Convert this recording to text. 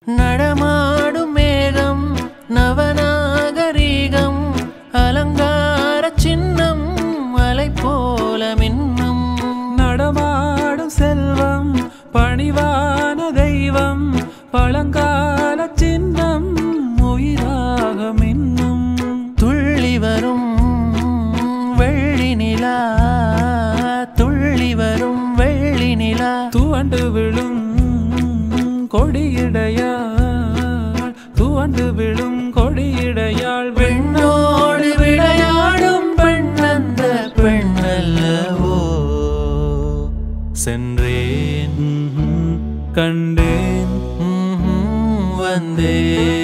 நடமாடும் மேகம் நவநாகரீகம் அலங்கார சின்னம் மலை போல மின்னும் நடமாடும் செல்வம் பணிவான தெய்வம் பழங்கால சின்னம் உயிராக மின்னும் துள்ளி வரும் வெள்ளி நிலா துள்ளி வரும் வெள்ளி நிலா துவண்டு விழும் கொடியிடையாள் துவண்டு விழும் கொடியிடையாள் பெண்ணோடு விளையாடும் பெண்ணந்த பெண்ணல்லவோ சென்றேன் கண்டேன் வந்தேன்